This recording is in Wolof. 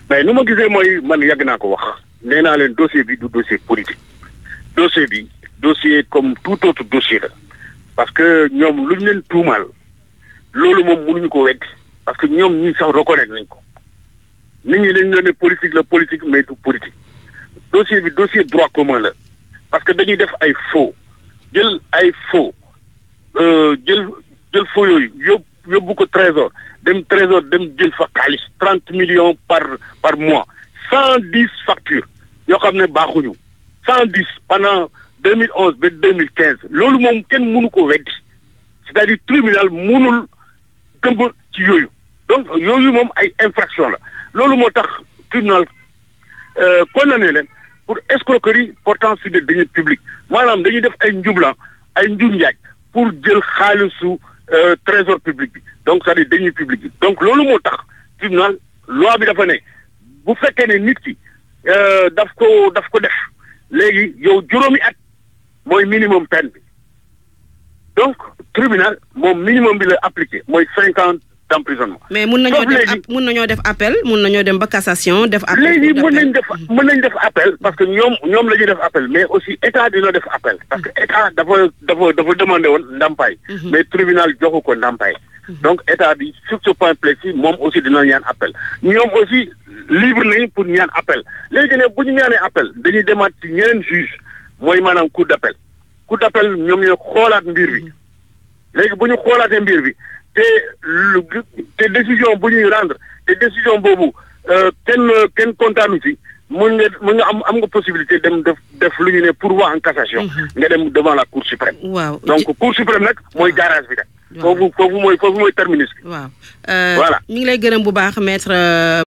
mais nu ma gisee mooy man yàgg naa ko wax nee naa leen dossier bi du dossier politique dossier bi dossier comme tout autre dossier la parce que ñoom lu ñu leen tuumaal loolu moom mënuñu ko weddi parce que ñoom ñi sax reconnaître nañ ko nit ñi dañ leen ne politique la politique mais du politique dossier bi dossier droit commun la parce que dañuy def ay faux jël ay faux jël faux yooyu yóbbu ko trésor dem jël fa xaalis 30 millions par mois 110 factures yoo xam ne baaxuñu 110 pendant 2011 ba 2015 loolu moom kenn mënu ko weddi c'est-à-dire tribunal mënul tëmb ci yooyu donc yooyu moom ay infraction la loolu moo tax tribunal condamné leen pour escroquerie portant sur des deniers publics maanaam dañuy def ay njublan ay njur njaaj pour jël xaalisu trésor public bi donc c'est-à-dire deniers publics bi donc loolu moo tax tribunal loi bi dafa ne bu fekkee ne nit ki daf ko def léegi yow juróomi at mooy minimum peine bi donc tribunal moom minimum bi la appliqué mooy 5 ans d'emprisonnement. mais mun nañoo def appel mun nañoo dem ba cassation def appel. léegi mën nañ def appel parce que ñoom la ñuy def appel mais aussi état dina def appel parce que état dafa demandé woon ndàmpaay. mais tribunal joxu ko ndàmpaay. donc état bi sur ce point précis moom aussi dina ñaan appel ñoom aussi libre nañ pour ñaan appel léegi ne bu ñu ñaanee appel dañuy demaat ci ñeneen juge mooy maanaam cour d'appel ñoom ñoo xoolaat mbir bi léegi bu ñu xoolaatee mbir bi te décision bu ñuy rendre te décision boobu kenn kontaanu ci mën nga am nga possibilité dem def lu ñu ne pourvoi en cassation nga dem devant la cour suprême. waaw donc cour suprême nag mooy garage bi rek. foofu mooy terminus bi. waaw voilà ñu ngi lay gërëm bu baax maître